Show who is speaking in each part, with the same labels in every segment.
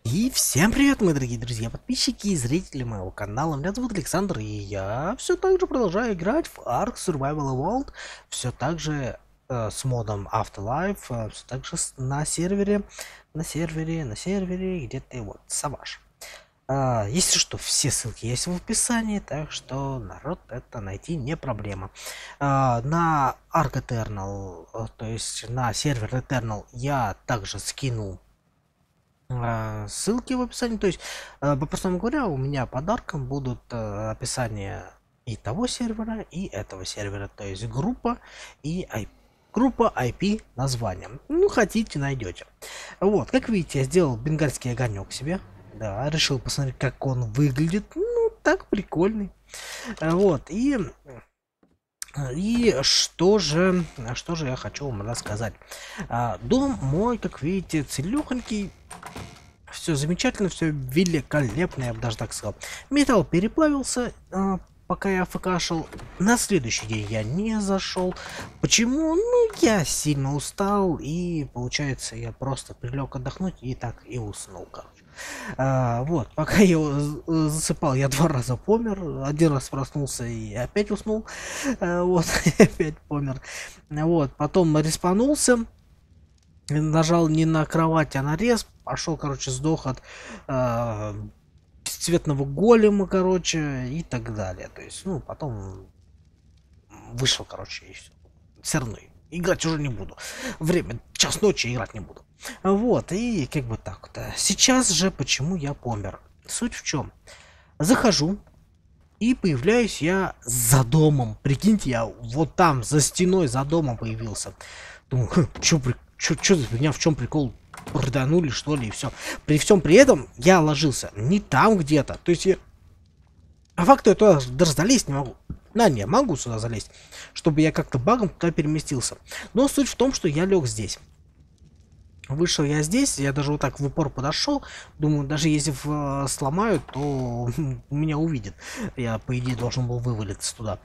Speaker 1: И всем привет, мои дорогие друзья, подписчики и зрители моего канала. Меня зовут Александр, и я все так же продолжаю играть в Ark Survival Evolved, все так же с модом Afterlife, все так же на сервере, где ты вот, Savage. Если что, все ссылки есть в описании, так что, народ, это найти не проблема. На Ark Eternal, то есть на сервер Eternal, я также скинул ссылки в описании. То есть, по-простому говоря, у меня подарком будут описание и того сервера, и этого сервера. То есть группа и группа IP названием. Ну, хотите, найдете. Вот, как видите, я сделал бенгальский огонек себе. Да, решил посмотреть, как он выглядит. Ну, так прикольный. Вот, и что же я хочу вам рассказать. Дом мой, как видите, целехонький. Все замечательно, все великолепно, я бы даже так сказал. Металл переплавился, пока я АФКшил. На следующий день я не зашел. Почему? Ну, я сильно устал, и получается, я просто прилег отдохнуть и так и уснул, короче. Вот, пока я засыпал, я 2 раза помер. 1 раз проснулся и опять уснул. Вот, опять помер. Вот, потом респанулся. Нажал не на кровать, а на рез. Пошел, короче, сдох от бесцветного голема, короче, и так далее. То есть, ну, потом вышел, короче, и все. Все равно играть уже не буду. Время, час ночи, играть не буду. Вот, и как бы так вот. Сейчас же почему я помер? Суть в чем? Захожу, и появляюсь я за домом. Прикиньте, я вот там, за стеной, за домом появился. Думаю, что за меня, в чем прикол? Проданули, что ли, и все. При всем при этом я ложился не там где-то. То есть я... А факту я туда даже залезть не могу. Не, могу сюда залезть, чтобы я как-то багом туда переместился. Но суть в том, что я лег здесь. Вышел я здесь, я даже вот так в упор подошел. Думаю, даже если сломают, то меня увидят. Я, по идее, должен был вывалиться туда.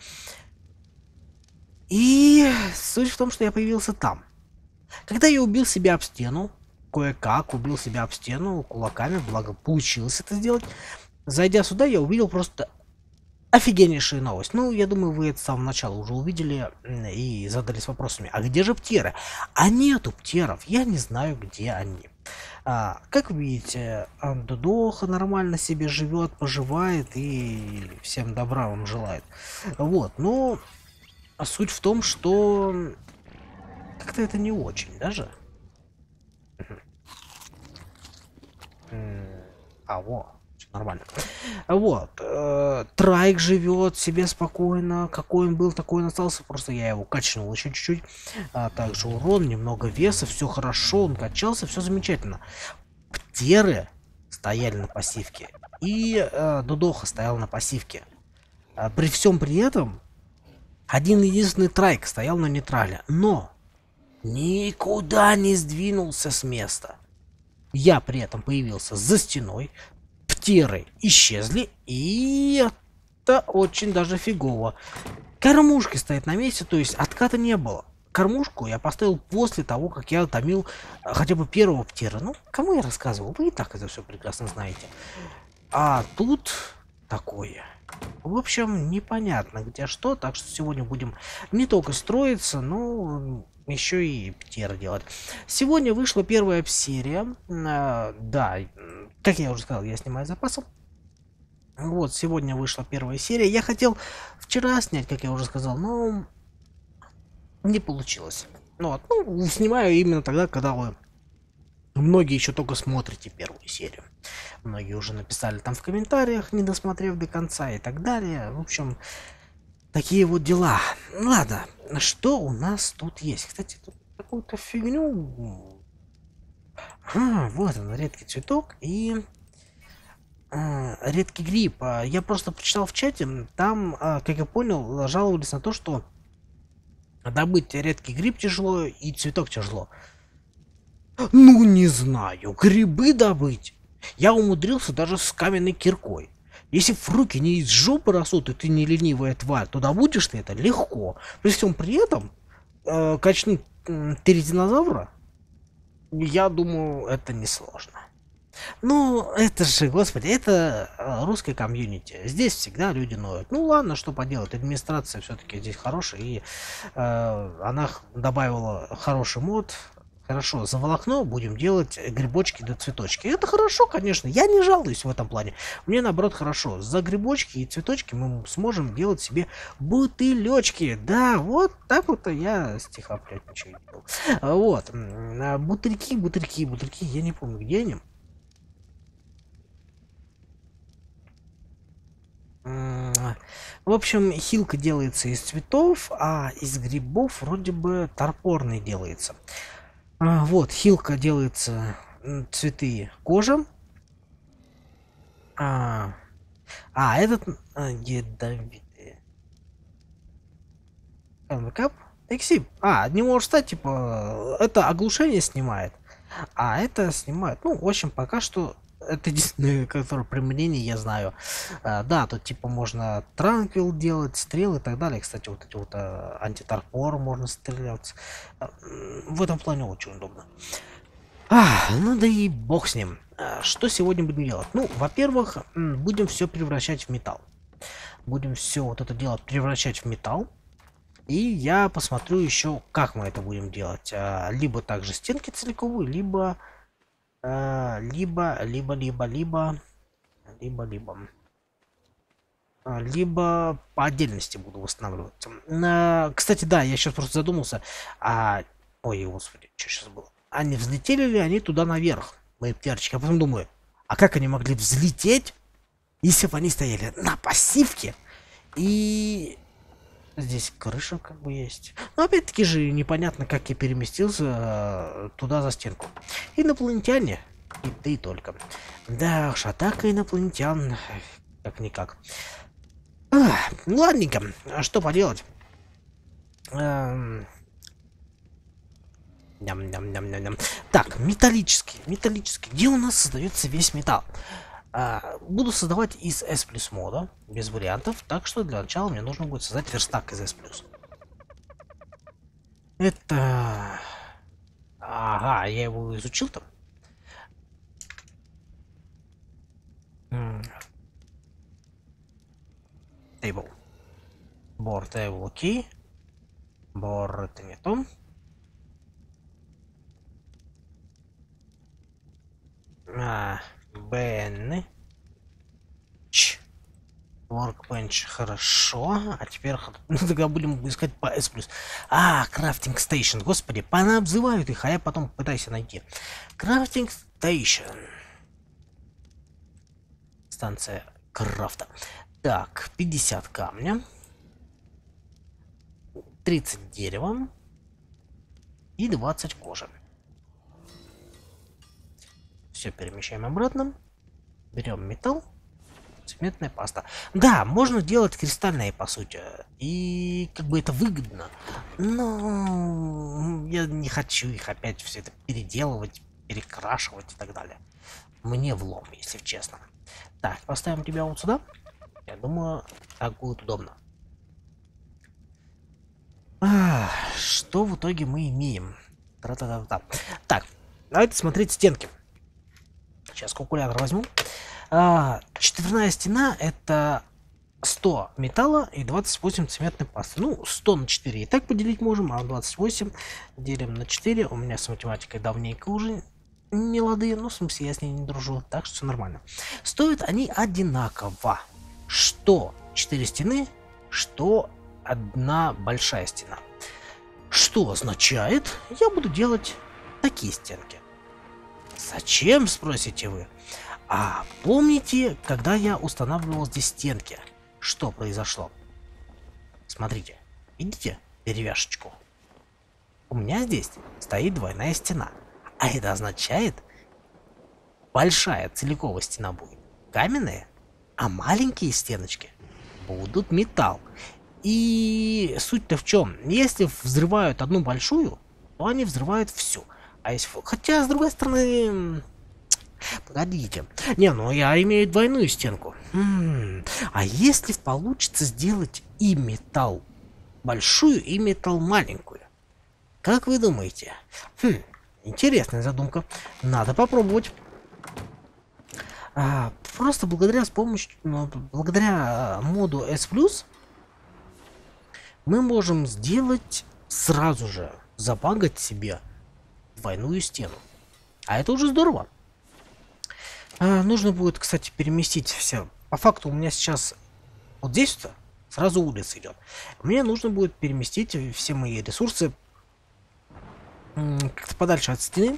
Speaker 1: И суть в том, что я появился там. Когда я убил себя об стену, кое-как убил себя об стену кулаками, благо получилось это сделать. Зайдя сюда, я увидел просто офигеннейшую новость. Ну, я думаю, вы это с самого начала уже увидели и задались вопросами, а где же птеры? А нету птеров, я не знаю, где они. Как видите, Дудоха нормально себе живет, поживает и всем добра вам желает. Вот, но суть в том, что как-то это не очень даже. Во, нормально. Вот, Трайк живет себе спокойно. Какой он был, такой он остался. Просто я его качнул еще чуть-чуть. Также урон, немного веса, все хорошо, он качался, все замечательно. Птеры стояли на пассивке. И Дудоха стоял на пассивке. При всем при этом, один единственный Трайк стоял на нейтрале. Но никуда не сдвинулся с места. Я при этом появился за стеной, птеры исчезли, и это очень даже фигово. Кормушка стоит на месте, то есть отката не было. Кормушку я поставил после того, как я томил хотя бы первого птера. Ну, кому я рассказывал? Вы и так это все прекрасно знаете. А тут такое. В общем, непонятно где что, так что сегодня будем не только строиться, но еще и птер делать. Сегодня вышла первая серия. Да, как я уже сказал, я снимаю запасом. Вот, сегодня вышла первая серия. Я хотел вчера снять, как я уже сказал, но не получилось. Вот, ну, снимаю именно тогда, когда вы многие еще только смотрите первую серию. Многие уже написали там в комментариях, не досмотрев до конца и так далее. В общем, такие вот дела. Ладно, что у нас тут есть? Кстати, тут какую-то фигню. Вот он, редкий цветок и редкий гриб. Я просто почитал в чате, там, как я понял, жаловались на то, что добыть редкий гриб тяжело и цветок тяжело. Ну, не знаю, грибы добыть я умудрился даже с каменной киркой. Если в руки не из жопы растут, и ты не ленивая тварь, то добудешь ты это легко. При всем при этом, качнуть 3 динозавра, я думаю, это несложно. Ну, это же, господи, это русское комьюнити. Здесь всегда люди ноют. Ну ладно, что поделать, администрация все-таки здесь хорошая, и она добавила хороший мод. Хорошо, за волокно будем делать грибочки да цветочки. Это хорошо, конечно, я не жалуюсь в этом плане. Мне наоборот хорошо. За грибочки и цветочки мы сможем делать себе бутылечки. Да, вот так вот я стиха, блядь, ничего не делал. Вот. Бутыльки, я не помню, где они. В общем, хилка делается из цветов, а из грибов вроде бы торпорный делается. Вот, хилка делается цветы кожа. Этот ядовитый. Кап. Эксип. Не может стать, типа, это оглушение снимает. А это снимает. Ну, в общем, пока что это единственное, которое применение я знаю. Да, тут типа можно транквил делать, стрелы и так далее. Кстати, вот эти вот антиторпор можно стрелять. В этом плане очень удобно. Ну да и бог с ним. Что сегодня будем делать? Ну, во-первых, будем все превращать в металл. Будем все вот это дело превращать в металл. И я посмотрю еще, как мы это будем делать. Либо также стенки целиковые, либо по отдельности буду восстанавливать. Кстати, да, я сейчас просто задумался. Ой, господи, что сейчас было? Они взлетели ли они туда наверх, мои птички? А потом думаю, а как они могли взлететь, если бы они стояли на пассивке? И здесь крыша как бы есть. Но опять-таки же непонятно, как я переместился туда за стенку. Инопланетяне. И ты только. Да уж, атака инопланетян. Как-никак. Ладненько. Что поделать? Ням-ням-ням-ням-ням. Так, металлический. Где у нас создается весь металл? Буду создавать из S+ мода, без вариантов, так что для начала мне нужно будет создать верстак из S+. Это... Ага, я его изучил там. Table. Бор table, окей. Бор это не то. Бен. Workbench, хорошо. А теперь тогда будем искать по S+. Крафтинг Station. Господи, понаобзывают их, а я потом пытаюсь найти. Крафтинг Station. Станция крафта. Так, 50 камня. 30 дерева. И 20 кожи. Все перемещаем обратно. Берем металл. Цементная паста. Да, можно делать кристальные, по сути. И как бы это выгодно. Но я не хочу их опять все это переделывать, перекрашивать и так далее. Мне влом, если честно. Так, поставим тебя вот сюда. Я думаю, так будет удобно. Что в итоге мы имеем? Тра-та-та-та. Так, давайте смотреть стенки. Сейчас калькулятор возьму. Четверная стена это 100 металла и 28 цементной пасты. Ну, 100 на 4 и так поделить можем, а 28 делим на 4. У меня с математикой давненько уже не лады, ну, в смысле, я с ней не дружу, так что все нормально. Стоят они одинаково. Что 4 стены, что одна большая стена. Что означает, я буду делать такие стенки. Зачем, спросите вы? Помните, когда я устанавливал здесь стенки, что произошло? Смотрите, видите деревяшечку? У меня здесь стоит двойная стена. А это означает, большая целиковая стена будет каменная, а маленькие стеночки будут металл. И суть-то в чем? Если взрывают одну большую, то они взрывают всю. А если... Хотя, с другой стороны... Погодите. Не, ну я имею двойную стенку. А если получится сделать и металл большую, и металл маленькую? Как вы думаете? Интересная задумка. Надо попробовать. Просто благодаря моду S+, мы можем сделать сразу же, забагать себе двойную стену. А это уже здорово. Нужно будет, кстати, переместить все. По факту у меня сейчас вот здесь-то сразу улица идет. Мне нужно будет переместить все мои ресурсы как-то подальше от стены.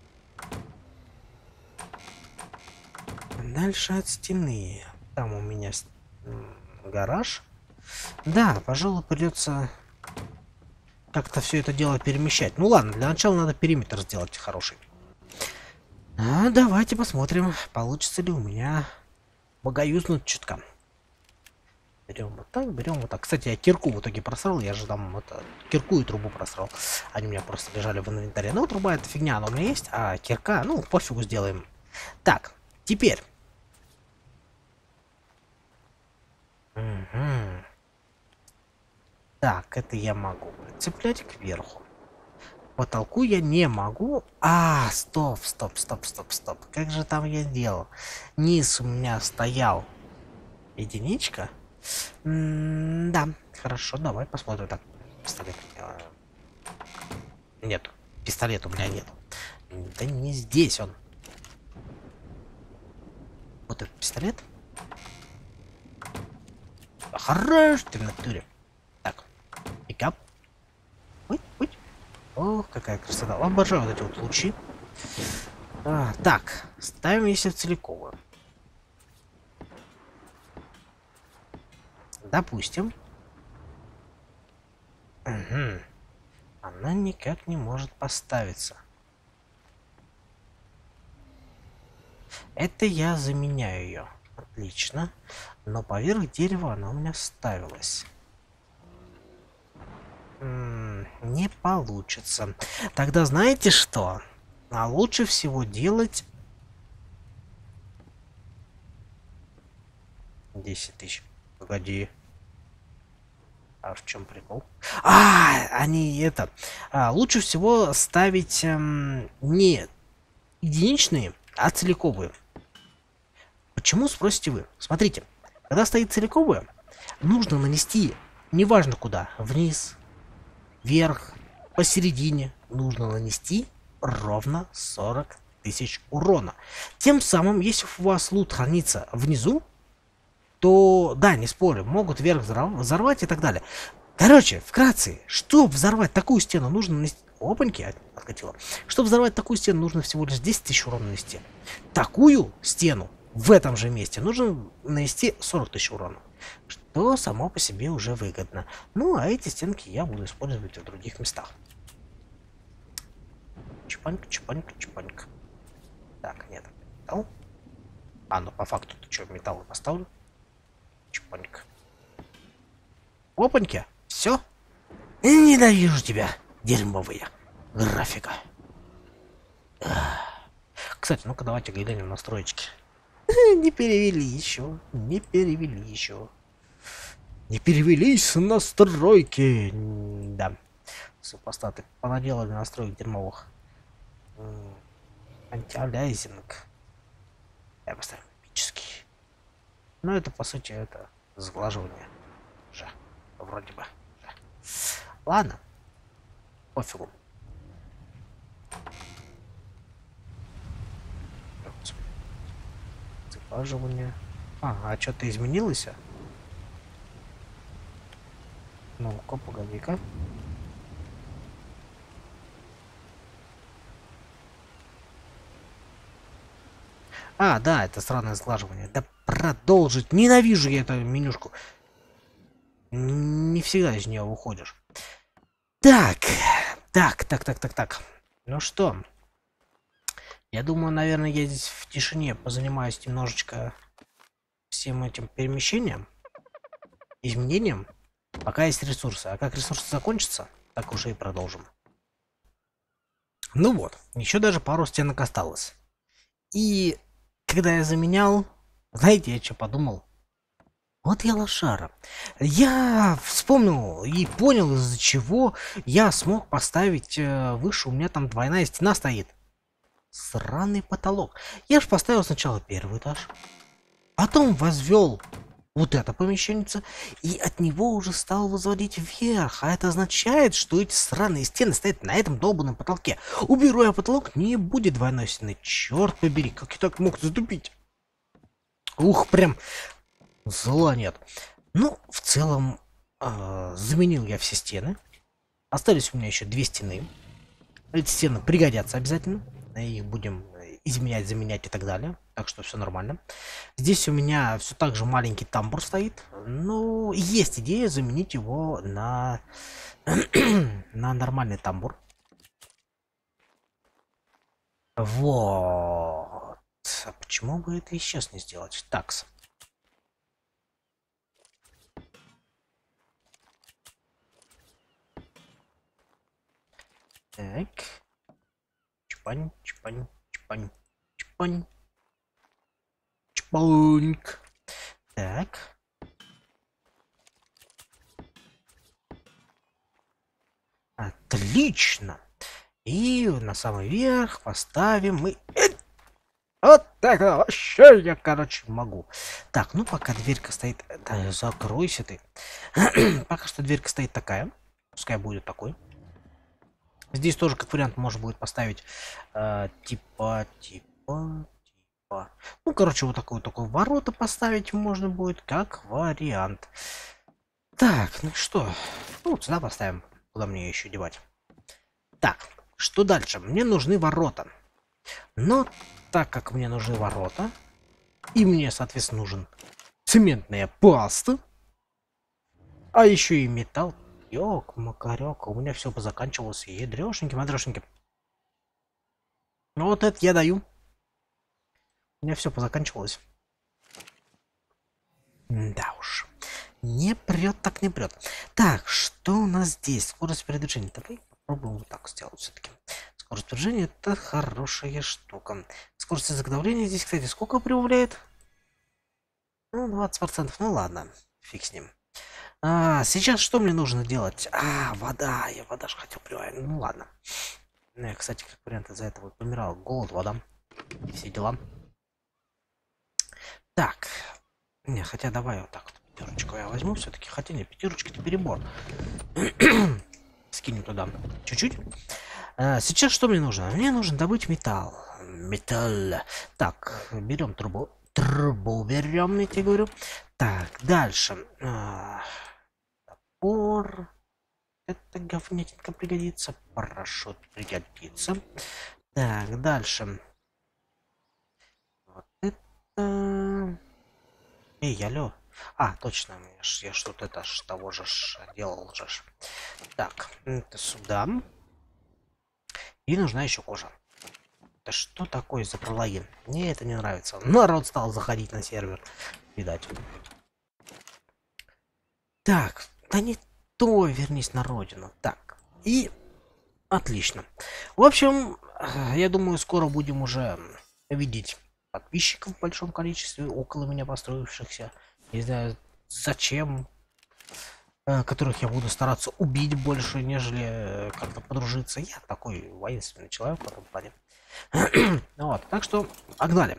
Speaker 1: Дальше от стены. Там у меня гараж. Да, пожалуй, придется как-то все это дело перемещать. Ну ладно, для начала надо периметр сделать хороший. Давайте посмотрим, получится ли у меня богоюзнуть чутка. Берем вот так, берем вот так. Кстати, я кирку в итоге просрал, я же там это, кирку и трубу просрал. Они у меня просто лежали в инвентаре. Ну, труба это фигня, она у меня есть, а кирка, ну, пофигу, сделаем. Так, теперь. Угу. Так, это я могу цеплять кверху. Потолку я не могу. Стоп. Как же там я делал? Низ у меня стоял единичка. Да, хорошо, давай посмотрим. Так, пистолет. Нет, пистолет у меня нет. Да не здесь он. Вот этот пистолет. Хорош ты в натуре. Так, пикап. Ой. Ох, какая красота. Обожаю вот эти вот лучи. Так, ставим если в целиковую. Допустим. Угу. Она никак не может поставиться. Это я заменяю ее. Отлично. Но поверх дерева она у меня ставилась. Не получится. Тогда знаете что? А лучше всего делать 10 тысяч. Погоди. А в чем прикол? Они это. Лучше всего ставить не единичные, а целиковые. Почему, спросите вы? Смотрите, когда стоит целиковая, нужно нанести, неважно куда, вниз, вверх, посередине, нужно нанести ровно 40 тысяч урона. Тем самым, если у вас лут хранится внизу, то, да, не спорю, могут вверх взорвать и так далее. Короче, вкратце, чтобы взорвать такую стену, нужно нанести... Опаньки, откатило. Чтобы взорвать такую стену, нужно всего лишь 10 тысяч урона нанести. Такую стену в этом же месте нужно нанести 40 тысяч урона. Что само по себе уже выгодно. Ну, а эти стенки я буду использовать в других местах. Чпанька. Так, нет, металл. Ну по факту, ты что, металл поставлю? Чпанька. Опаньки, все. Ненавижу тебя, дерьмовая графика. Кстати, ну-ка давайте глянем настроечки. Не перевели еще. Не перевелись настройки. Да. Супостаты понаделали настроек дерьмовых. Антиалязинг. Я поставлю эпический. Но это по сути это сглаживание. Же. Вроде бы. Ладно. Пофигу. Сглаживание. А что-то изменилось? Ну-ка, погоди-ка. Да, это странное сглаживание. Да продолжить. Ненавижу я эту менюшку. Не всегда из нее выходишь. Так. Ну что? Я думаю, наверное, я здесь в тишине позанимаюсь немножечко всем этим перемещением, изменением, пока есть ресурсы. А как ресурсы закончатся, так уже и продолжим. Ну вот, еще даже пару стенок осталось. И когда я заменял, знаете, я что подумал? Вот я лошара. Я вспомнил и понял, из-за чего я смог поставить выше. У меня там двойная стена стоит. сраный потолок. Я ж поставил сначала первый этаж, потом возвел вот это помещение, и от него уже стал возводить вверх. А это означает, что эти сраные стены стоят на этом долбанном потолке. Уберу я потолок, не будет двойной стены. Черт побери, как я так мог затупить? Ух, прям зла нет. Ну, в целом, заменил я все стены. Остались у меня еще 2 стены. Эти стены пригодятся обязательно. Их будем изменять, заменять и так далее. Так что все нормально. Здесь у меня все так же маленький тамбур стоит. Но есть идея заменить его на, на нормальный тамбур. Вот. А почему бы это и сейчас не сделать? Такс. Так. Чпань, чпань, чпань, чпань. Чпаньк. Так. Отлично. И на самый верх поставим мы... Вот так вообще я, короче, могу. Так, ну пока дверька стоит... Да, закройся ты. Пока что дверька стоит такая. Пускай будет такой. Здесь тоже, как вариант, можно будет поставить типа. Ну, короче, вот такой ворота поставить можно будет, как вариант. Так, ну что? Ну, вот сюда поставим. Куда мне еще девать? Так, что дальше? Мне нужны ворота. Но так как мне нужны ворота, и мне, соответственно, нужен цементная паста, а еще и металл. Ёк, макарёк, у меня все позаканчивалось. Ядрёшеньки, мадрёшеньки. Ну вот это я даю. У меня все позаканчивалось. Да уж. Не прет, так не прет. Так, что у нас здесь? Скорость передвижения. Давай попробуем вот так сделать все-таки. Скорость передвижения это хорошая штука. Скорость изготовления здесь, кстати, сколько прибавляет? Ну, 20%. Ну ладно, фиг с ним. Сейчас что мне нужно делать? Вода. Я вода же хотел прибавить. Ну ладно. Ну, я, кстати, как вариант из-за этого помирал. Голод, вода. И все дела. Так. Не, хотя давай вот так вот. Пятерочку я возьму все-таки. Хотя не, пятерочки-то перебор. Скинем туда чуть-чуть. Сейчас что мне нужно? Мне нужно добыть металл. Металл. Так, берем трубу. Трубу берем, я тебе говорю. Так, дальше. Топор. Это говнятинка пригодится. Парашют пригодится. Так, дальше. Вот это... Эй, алло. Точно, я что-то это ж того же делал же. Так, это сюда. И нужна еще кожа. Да что такое за прологин? Мне это не нравится. Народ стал заходить на сервер. Видать. Так, да не то, вернись на родину. Так, и отлично. В общем, я думаю, скоро будем уже видеть подписчиков в большом количестве, около меня построившихся. Не знаю, зачем. Которых я буду стараться убить больше, нежели как-то подружиться. Я такой воинственный человек в этом плане. Вот, так что погнали.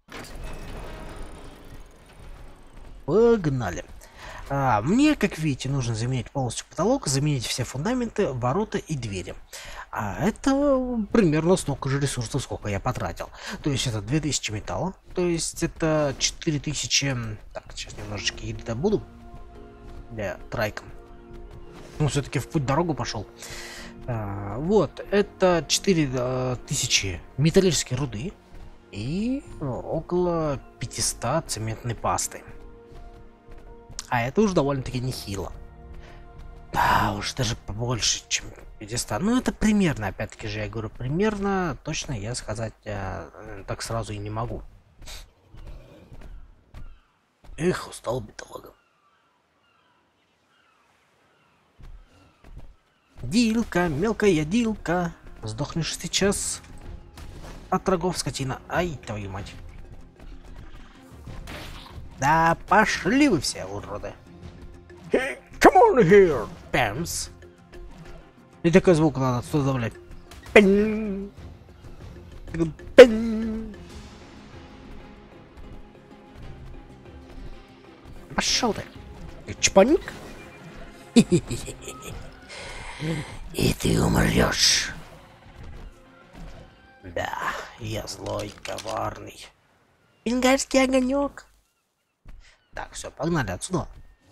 Speaker 1: Погнали. Мне, как видите, нужно заменить полностью потолок, заменить все фундаменты, ворота и двери. Это примерно столько же ресурсов, сколько я потратил. То есть это 2000 металла, то есть это 4000... Так, сейчас немножечко еды добуду. Для трайка. Ну, все-таки в путь дорогу пошел. Вот, это 4000 металлической руды и около 500 цементной пасты. А это уж довольно-таки нехило. Да, уж даже побольше, чем 500. Ну, это примерно, опять-таки же, я говорю, примерно, точно я сказать так сразу и не могу. Эх, устал бедолага. Дилка, мелкая дилка. Сдохнешь сейчас от врагов, скотина. Ай, твою мать. Да пошли вы все, уроды. Hey, come on here, Pams. И такой звук надо сюда добавлять. Пошел ты. Чпоник. И ты умрешь. Да, я злой, коварный. Бенгальский огонек. Так, все, погнали отсюда.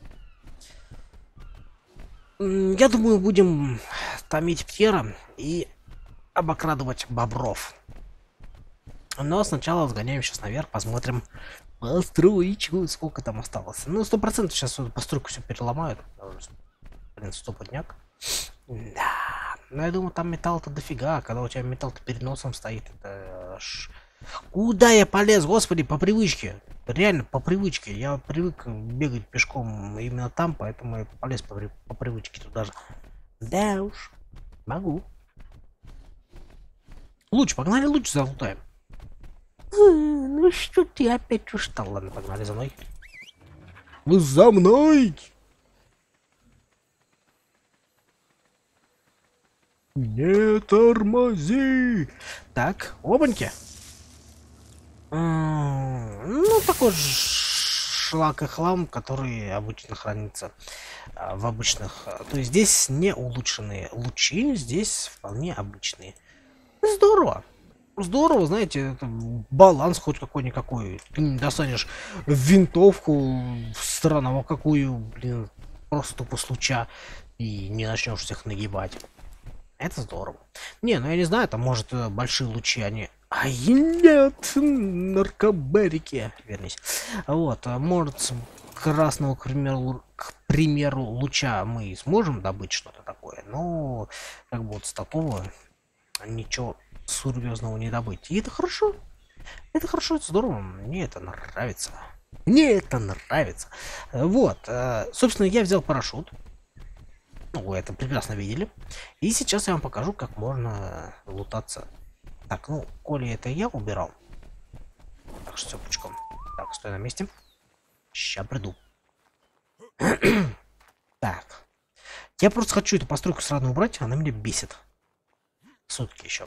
Speaker 1: Я думаю, будем томить Пьера и обокрадывать бобров. Но сначала сгоняем сейчас наверх, посмотрим построечку, сколько там осталось. Ну, 100% сейчас эту постройку все переломают. Блин, стопудняк. Да. Но я думаю, там металл-то дофига. Когда у тебя металл-то перед носом стоит, это куда я полез, господи, по привычке. Реально, по привычке. Я привык бегать пешком именно там, поэтому я полез по привычке туда же. Да уж. Могу. Луч, погнали луч залутаем. Ну что ты опять устал? Ладно, погнали за мной. Вы за мной! Не тормози! Так, опаньки. Ну, такой шлак и хлам, который обычно хранится в обычных... То есть здесь не улучшенные лучи, здесь вполне обычные. Здорово. Здорово, знаете, это баланс хоть какой-никакой. Ты не достанешь винтовку странного какую, блин, просто тупо с луча и не начнешь всех нагибать. Это здорово. Не, ну я не знаю, там может большие лучи, они... Ай, нет, наркобарики, вернись. Вот, может с красного, к примеру, луча мы сможем добыть что-то такое, но как бы вот с такого ничего серьезного не добыть. И это хорошо. Это хорошо, это здорово. Мне это нравится. Мне это нравится. Вот, собственно, я взял парашют. Ну, вы это прекрасно видели. И сейчас я вам покажу, как можно лутаться. Так, ну, коли это я убирал. Так что все пучком. Так, стой на месте. Ща приду. Так. Я просто хочу эту постройку сразу убрать, она меня бесит. Сутки еще.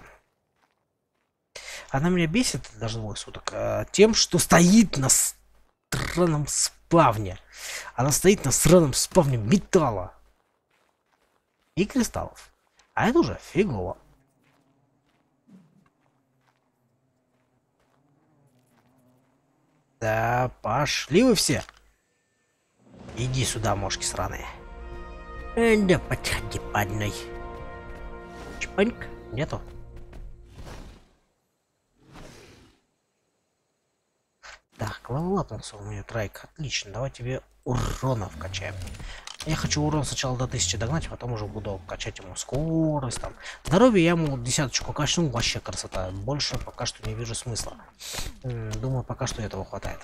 Speaker 1: Она меня бесит, даже двое суток, тем, что стоит на странном спавне. Она стоит на странном спавне металла. И кристаллов. А это уже фигово. Да, пошли вы все. Иди сюда, мошки сраные. Да подходи по одной. Чпаньк, нету. Так, левелапнулся у меня трайк. Отлично, давай тебе урона вкачаем. Я хочу урон сначала до 1000 догнать, а потом уже буду качать ему скорость там. Здоровье я ему 10-ку качну, вообще красота. Больше пока что не вижу смысла. Думаю, пока что этого хватает.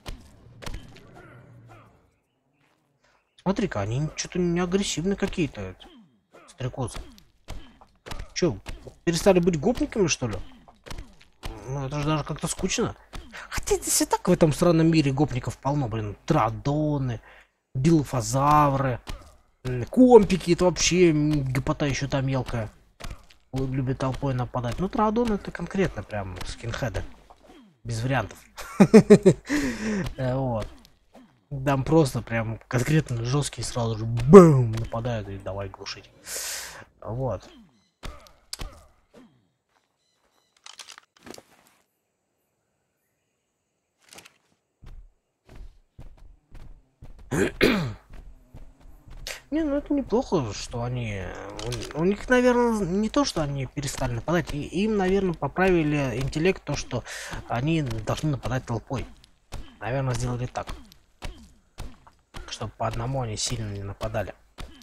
Speaker 1: Смотри-ка, они что-то не агрессивные какие-то. Стрекозы. Че, перестали быть гопниками, что ли? Ну, это же даже как-то скучно. Хотя здесь и так в этом странном мире гопников полно, блин. Традоны, билофазавры, компики, это вообще гопота еще там мелкая. Любит толпой нападать. Ну, традоны это конкретно прям скинхеды. Без вариантов. Вот. Там просто прям конкретно жесткие сразу же бум нападают и давай глушить. Вот. Не, ну это неплохо, что они... У них, наверное, не то, что они перестали нападать, им, наверное, поправили интеллект, то, что они должны нападать толпой. Наверное, сделали так. Чтобы по одному они сильно не нападали.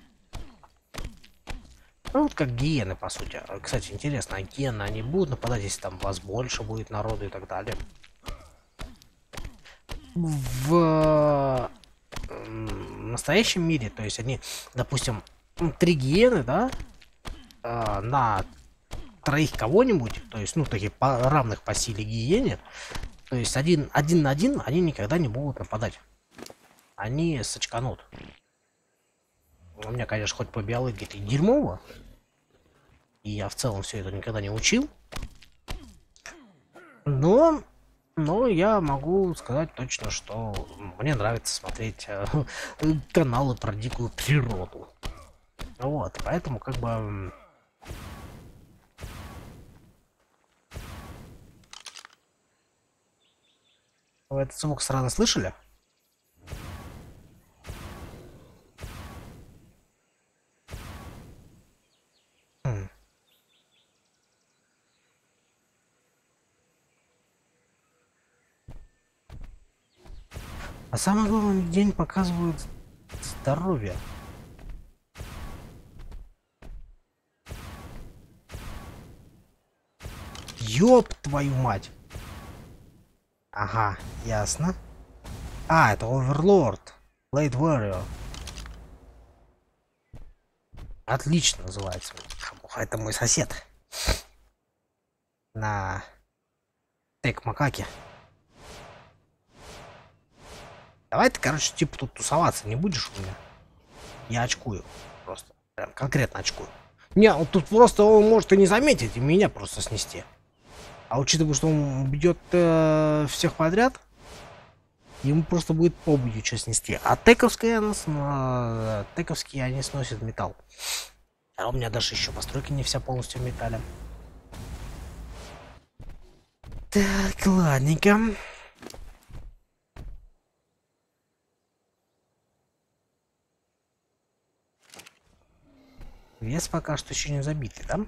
Speaker 1: Ну, вот как гиены, по сути. Кстати, интересно, а гиены, они будут нападать, если там вас больше будет народу и так далее? В настоящем мире, то есть они, допустим, 3 гиены, да, на 3 кого-нибудь, то есть, ну, таких равных по силе гиене, то есть один на один они никогда не будут нападать. Они сочканут. У меня, конечно, хоть по биологии это дерьмово, и я в целом все это никогда не учил, Но я могу сказать точно, что мне нравится смотреть каналы про дикую природу. Вот, поэтому как бы... Вы этот звук сразу слышали? Хм. А самое главное, день показывает здоровье. Ёб твою мать! Ага, ясно. А, это Оверлорд. Blade Warrior. Отлично называется. Это мой сосед. На Тек Макаке. Давай ты, короче, типа тут тусоваться не будешь у меня. Я очкую. Просто. Прям конкретно очкую. Не, он тут просто он может и не заметить, и меня просто снести. А учитывая, что он бьет всех подряд, ему просто будет победить что снести. А тековские они сносят металл. А у меня даже еще постройка не вся полностью в металле. Так, ладненько. Вес пока что еще не забитый, да?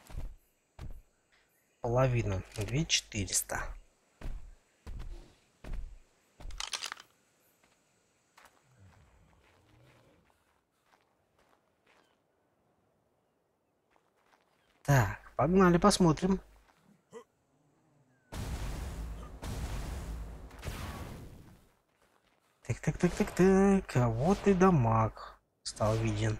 Speaker 1: Половину. 2400. Так, погнали, посмотрим. Так. А вот и дамаг стал виден.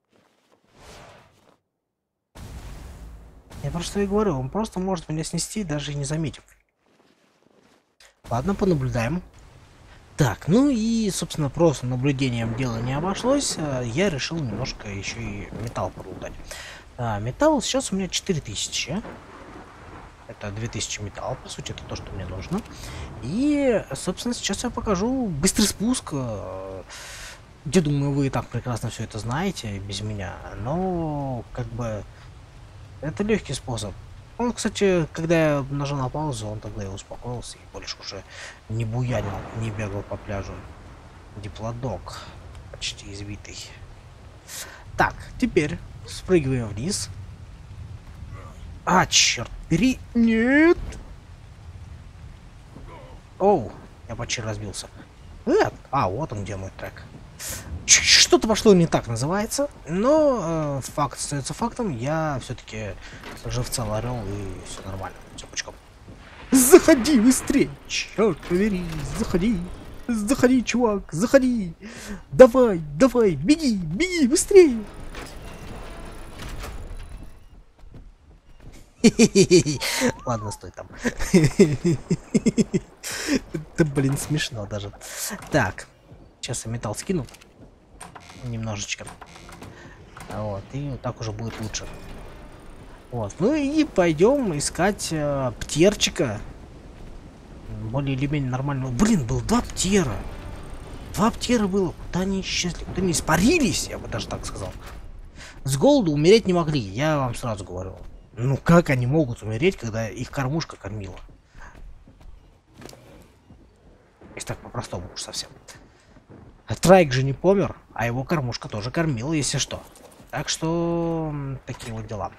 Speaker 1: Я просто и говорю, он просто может меня снести, даже и не заметив. Ладно, понаблюдаем. Так, ну и, собственно, просто наблюдением дело не обошлось. Я решил немножко еще и металл подлутать. Металл сейчас у меня 4000. Это 2000 металла, по сути, это то, что мне нужно. И, собственно, сейчас я покажу быстрый спуск. Я думаю, вы и так прекрасно все это знаете без меня. Но, как бы, это легкий способ. Он, кстати, когда я нажал на паузу, он тогда и успокоился и больше уже не буянил, не бегал по пляжу. Диплодок. Почти избитый. Так, теперь спрыгиваем вниз. А, черт, бери. Нет. Оу, я почти разбился. Вот он где мой трек. Что-то пошло не так называется, но факт остается фактом. Я все-таки живца ловил и все нормально. Все пучком. Заходи быстрее! Черт побери, заходи! Заходи, чувак, заходи! Давай, беги быстрее! Ладно, стой там. Это, блин, смешно даже. Так, сейчас я металл скину. Немножечко. Вот, и вот так уже будет лучше. Вот, ну и пойдем искать птерчика. Более или менее нормального. Блин, был 2 птера. 2 птера было. Куда они исчезли? Куда они испарились, я бы даже так сказал. С голоду умереть не могли, я вам сразу говорю. Ну как они могут умереть, когда их кормушка кормила? Если так по-простому уж совсем. Трайк же не помер, а его кормушка тоже кормила, если что. Так что такие вот дела.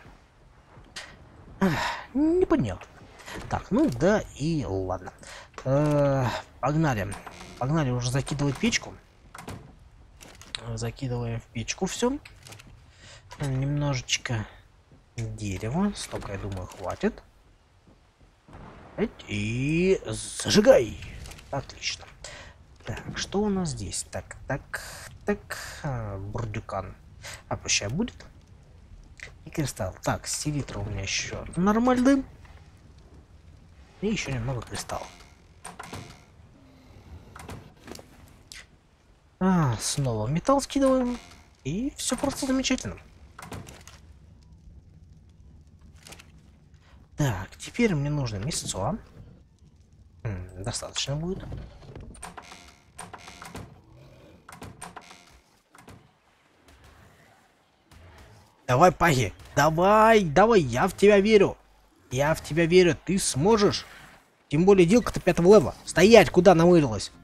Speaker 1: Непонятно. Так, ну да и ладно. Погнали. Погнали уже закидывать печку. Закидываем в печку все. Немножечко дерева. Столько, я думаю, хватит. И зажигай. Отлично. Так, что у нас здесь? Так. Бурдюкан. А пущай будет. И кристалл. Так, селитра у меня еще нормальный. И еще немного кристалла. Снова металл скидываем. И все просто замечательно. Так, теперь мне нужно мясцо. Достаточно будет. Давай, Паги, давай, я в тебя верю. Я в тебя верю, ты сможешь. Тем более Дилка-то 5-го левела. Стоять, куда намылилась?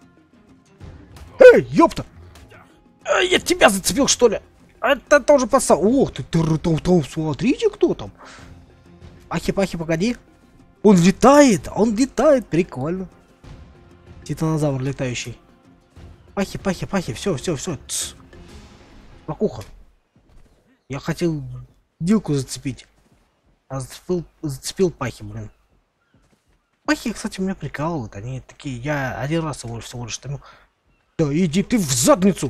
Speaker 1: Эй, ёпта! Я тебя зацепил, что ли? Это тоже пацан. Ох ты, там, смотрите, кто там. Пахи, погоди. Он летает, прикольно. Титанозавр летающий. Пахи, все. Прокуха. Я хотел Дилку зацепить. А зацепил Пахи, блин. Пахи, кстати, меня прикалывают. Они такие, я один раз его всего лишь томил. Да иди ты в задницу!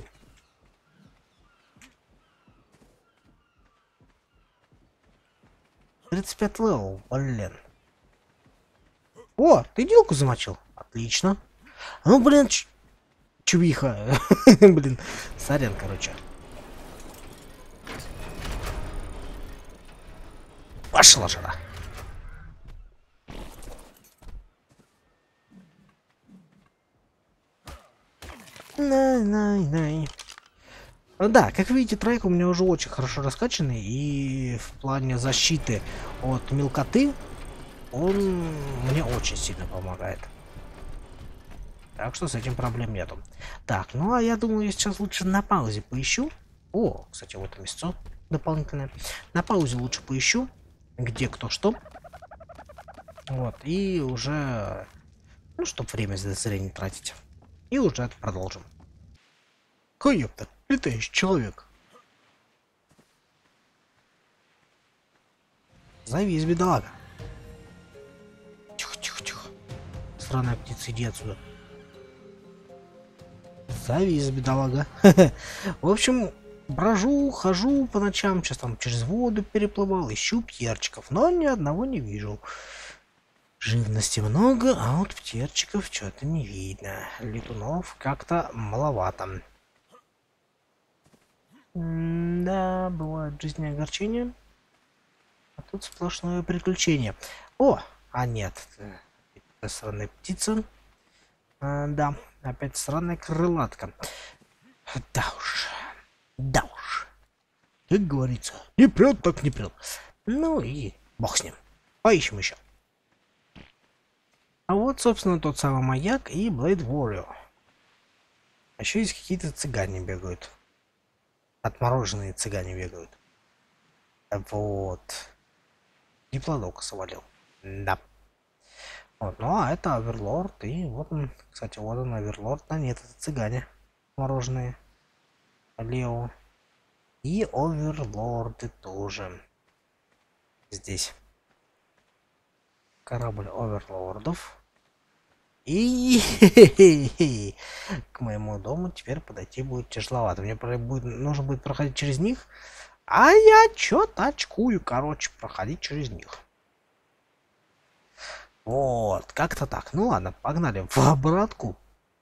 Speaker 1: 35 левел, блин. О, ты Дилку замочил? Отлично. Ну, блин, чувиха. Блин, сорян, короче. Пошла жара. Най. Да, как видите, трек у меня уже очень хорошо раскачанный, и в плане защиты от мелкоты он мне очень сильно помогает. Так что с этим проблем нету. Так, ну а я думаю, я сейчас лучше на паузе поищу. О, кстати, вот место дополнительное. На паузе лучше поищу, где кто что. Вот, и уже, ну, чтобы время зря не тратить. И уже это продолжим. Ёпта, летающий человек. Завис, бедолага. Тихо. Сраная птица, иди отсюда. Завис, бедолага. В общем, брожу, хожу по ночам, сейчас там через воду переплывал, ищу пьерчиков, но ни одного не вижу. Живности много, а вот пьерчиков что-то не видно. Летунов как-то маловато. Да, бывает в жизни огорчения. А тут сплошное приключение. О, а нет, это сраная птица. Да, опять сраная крылатка. Да уж. Как говорится, не прет, так не прет. Ну и бог с ним. Поищем еще. А вот, собственно, тот самый маяк и Blade Warrior. А еще есть какие-то цыгане бегают. Отмороженные цыгане бегают. Вот. Диплодока свалил. Да. Вот, ну а это Оверлорд. И вот он, кстати, вот он Оверлорд. А нет, это цыгане. Мороженые. Лео. И Оверлорды тоже. Здесь. Корабль Оверлордов. И к моему дому теперь подойти будет тяжеловато. Мне нужно будет проходить через них. А я чё-то очкую, короче, проходить через них. Вот, как-то так. Ну ладно, погнали в обратку.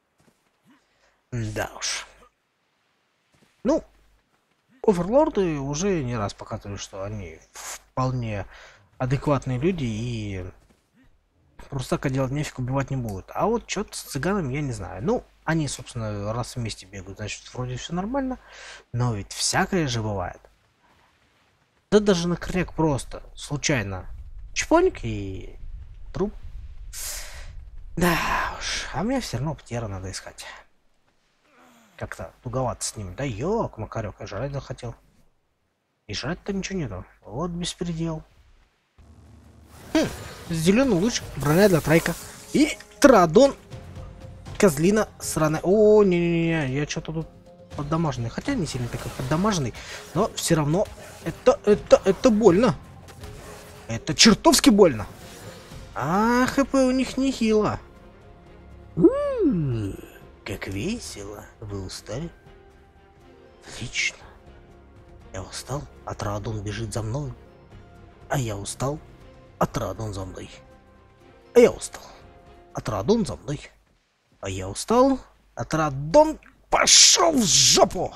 Speaker 1: Да уж. Ну, Оверлорды уже не раз показывали, что они вполне адекватные люди и просто так делать нефиг, убивать не будут. А вот что-то с цыганами я не знаю. Ну, они, собственно, раз вместе бегают, значит, вроде все нормально. Но ведь всякое же бывает. Да даже на кряк просто случайно чпоньк и труп. Да уж, а мне все равно птера надо искать. Как-то туговато с ним. Да ёк, макарёк, я жрать захотел. И жрать-то ничего нету. Вот беспредел. Зеленый луч, броня для трайка. И традон. Козлина сраная. О, не-не-не, я что-то тут поддамаженный. Хотя не сильно такой поддамаженный. Но все равно это больно. Это чертовски больно. А хп у них нехило. Как весело. Вы устали? Отлично. Я устал, а Традон бежит за мной. А я устал, а Традон за мной. А я устал, а Традон за мной. А я устал, а Традон пошел в жопу.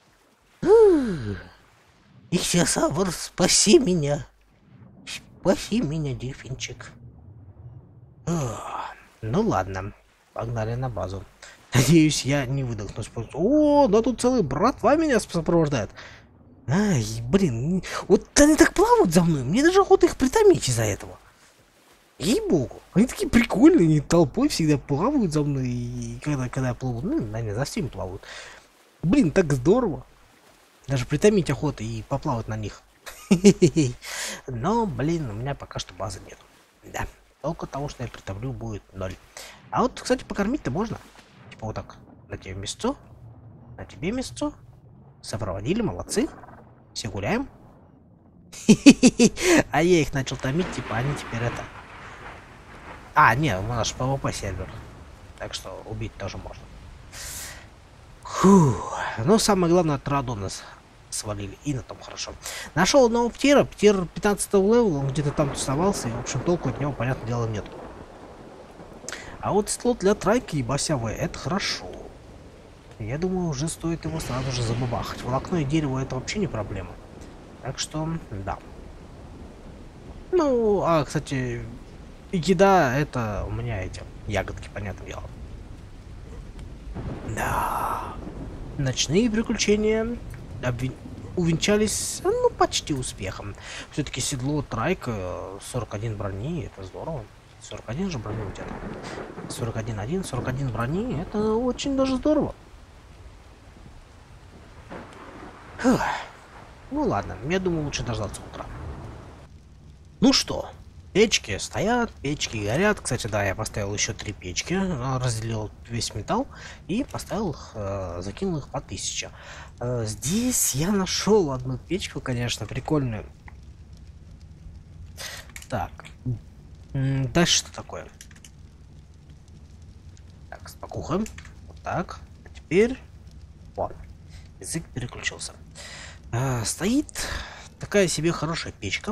Speaker 1: Ихтиосавр, спаси меня. Спаси меня, дельфинчик. Ну ладно, погнали на базу. Надеюсь, я не выдохнусь. О, да тут целый братва меня сопровождает. Ай, блин, вот они так плавают за мной, мне даже охота их притомить из-за этого. Ей-богу, они такие прикольные, они толпой всегда плавают за мной, и когда я плыву, ну, они за всеми плавают. Блин, так здорово. Даже притомить охота и поплавать на них. Но, блин, у меня пока что базы нет. Да, только того, что я притомлю, будет 0. А вот, кстати, покормить-то можно. Типа вот так, на тебе мясцо, на тебе мясцо. Сопроводили, молодцы. Все гуляем. А я их начал томить, типа они теперь это... А, не, у нас PvP сервер. Так что убить тоже можно. Фу. Но самое главное, Традона свалили. И на том хорошо. Нашел одного птира. Птир 15 левела. Он где-то там тусовался. И, в общем, толку от него, понятное дело, нет. А вот слот для трайки и басявы. Это хорошо. Я думаю, уже стоит его сразу же забабахать. Волокно и дерево это вообще не проблема. Так что, да. Ну, а, кстати, еда это у меня эти ягодки, понятное дело. Да. Ночные приключения увенчались, ну, почти успехом. Все-таки седло трайка, 41 брони, это здорово. 41 же брони у тебя. 41-1, 41 брони, это очень даже здорово. Фух. Ну ладно, я думаю, лучше дождаться утра. Ну что, печки стоят, печки горят. Кстати, да, я поставил еще 3 печки, разделил весь металл и поставил их, закинул их по 1000. Здесь я нашел одну печку, конечно, прикольную. Так, дальше что такое? Так, спокуха. Вот так. А теперь... Вот, язык переключился. Стоит такая себе хорошая печка.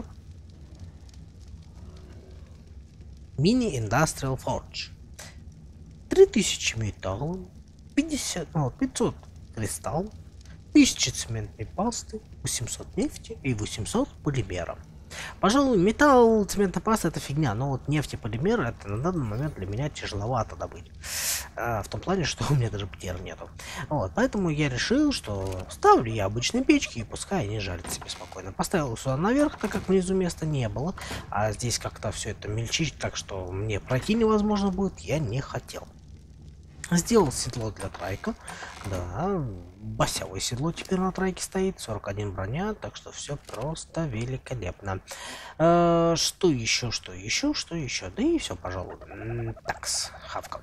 Speaker 1: Мини Industrial Forge. 3000 металла, 500 кристалл, 1000 цементной пасты, 800 нефти и 800 полимера. Пожалуй, металл, цементная паста это фигня, но вот нефть и полимеры это на данный момент для меня тяжеловато добыть. В том плане, что у меня даже птер нету. Вот, поэтому я решил, что ставлю я обычные печки и пускай они жарят себе спокойно. Поставил сюда наверх, так как внизу места не было, а здесь как-то все это мельчить, так что мне пройти невозможно будет, я не хотел. Сделал седло для трайка. Да, басявое седло теперь на трайке стоит. 41 броня, так что все просто великолепно. Что еще, что еще, что еще? Да и все, пожалуй. Такс, хавка.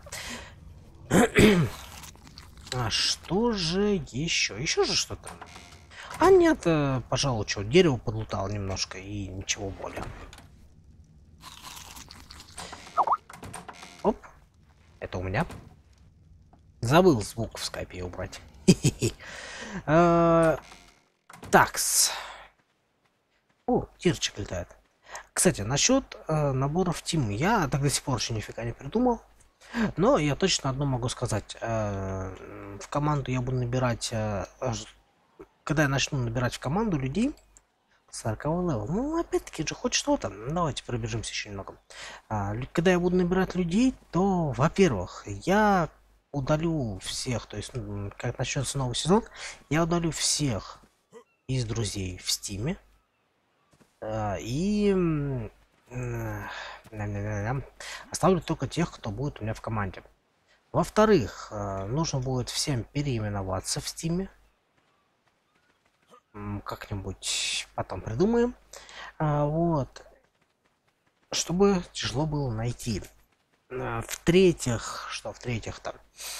Speaker 1: А что же еще? Еще же что-то? А нет, пожалуй, что, дерево подлутал немножко и ничего более. Оп, это у меня. Забыл звук в скайпе убрать. Такс. О, тирчик летает. Кстати, насчет наборов Тим я так до сих пор еще нифига не придумал. Но я точно одно могу сказать. В команду я буду набирать... Когда я начну набирать в команду людей 40 левел, ну опять-таки же хоть что-то. Давайте пробежимся еще немного. Когда я буду набирать людей, то, во-первых, я удалю всех, то есть, как начнется новый сезон, я удалю всех из друзей в стиме. И оставлю только тех, кто будет у меня в команде. Во-вторых, нужно будет всем переименоваться в стиме. Как-нибудь потом придумаем. Вот. Чтобы тяжело было найти. В-третьих, что в-третьих-то?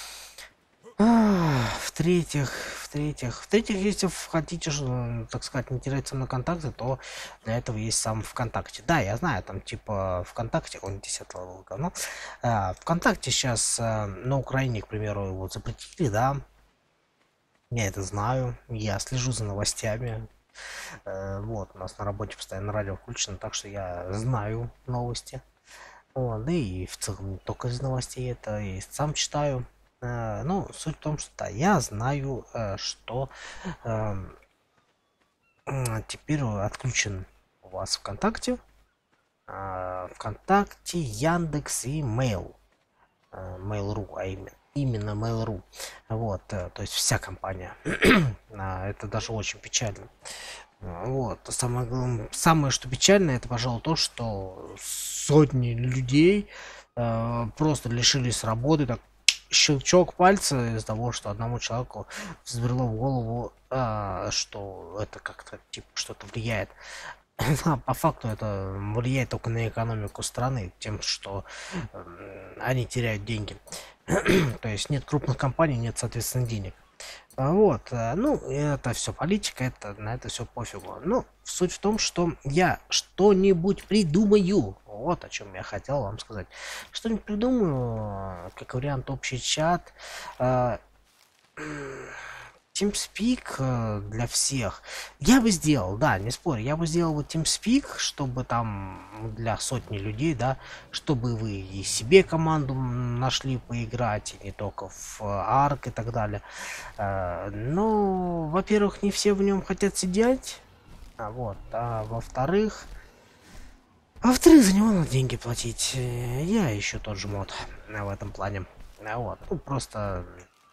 Speaker 1: В-третьих, если хотите, так сказать, не терять со мной контакты, то для этого есть сам ВКонтакте. Да, я знаю, там типа ВКонтакте, он 10-го говно. ВКонтакте сейчас на Украине, к примеру, его запретили, да. Я это знаю, я слежу за новостями. Вот, у нас на работе постоянно радио включено, так что я знаю новости. Вот, да и в целом не только из новостей, это и сам читаю. Ну, суть в том, что да, я знаю, что теперь отключен у вас ВКонтакте, ВКонтакте, Яндекс и Mail. Mail.ru, а именно Mail.ru. Вот, то есть вся компания. Это даже очень печально. Вот, самое, что печально, это, пожалуй, то, что сотни людей просто лишились работы, так щелчок пальца из-за того, что одному человеку взбрело в голову, что это как-то типа что-то влияет. Да, по факту это влияет только на экономику страны, тем, что они теряют деньги. То есть нет крупных компаний, нет, соответственно, денег. Вот, ну, это все политика, это на это все пофигу. Ну, суть в том, что я что-нибудь придумаю. Вот о чем я хотел вам сказать. Что-нибудь придумаю, как вариант общий чат. TeamSpeak для всех. Я бы сделал, да, не спорю, я бы сделал вот TeamSpeak, чтобы там для сотни людей, да, чтобы вы и себе команду нашли поиграть, и не только в Ark и так далее. Но, во-первых, не все в нем хотят сидеть, во-вторых, за него надо деньги платить. Я ищу тот же мод в этом плане. Вот, ну просто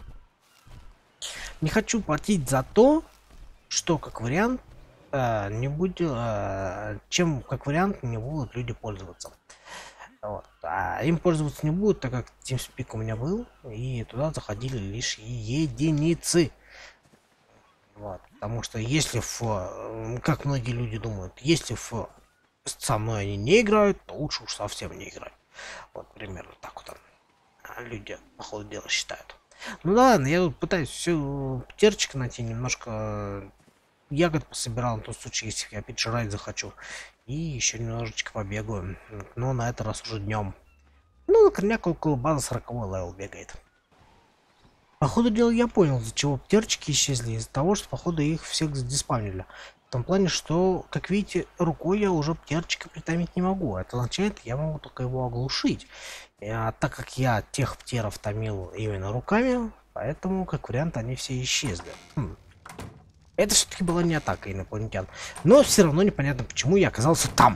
Speaker 1: не хочу платить за то, что как вариант не будет, чем как вариант не будут люди пользоваться. Вот. А им пользоваться не будут, так как TeamSpeak у меня был, и туда заходили лишь единицы. Вот. Потому что если как многие люди думают, если со мной они не играют, то лучше уж совсем не играть. Вот примерно так вот люди по ходу дела считают. Ну да ладно, я тут пытаюсь все птерчик найти, немножко ягод пособирал на тот случай, если я опять жрать захочу. И еще немножечко побегаю. Но на этот раз уже днем. Ну, на крайняк около базы 40-й левел бегает. По ходу дела я понял, из-за чего птерчики исчезли. Из-за того, что походу их всех задиспавнили. В том плане, что, как видите, рукой я уже птерчика притомить не могу. Это означает, я могу только его оглушить. А так как я тех птеров томил именно руками, поэтому, как вариант, они все исчезли. Это все-таки была не атака инопланетян. Но все равно непонятно, почему я оказался там.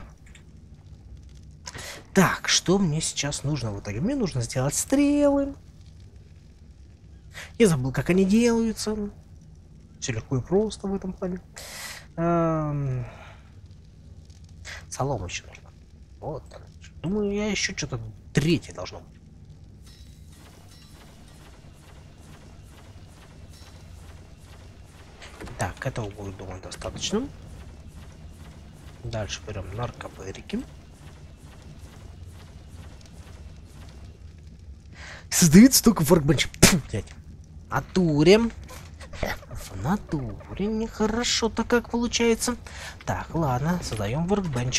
Speaker 1: Так, что мне сейчас нужно в итоге? Мне нужно сделать стрелы. Я забыл, как они делаются. Все легко и просто в этом плане. Солома еще нужна. Вот. Думаю, я еще что-то третье должно быть. Так, этого будет, думаю, достаточно. Дальше берем наркоберики. Создается только воркбенч. Блять. Натуре. В натуре нехорошо-то как получается. Так, ладно, создаем воркбенч.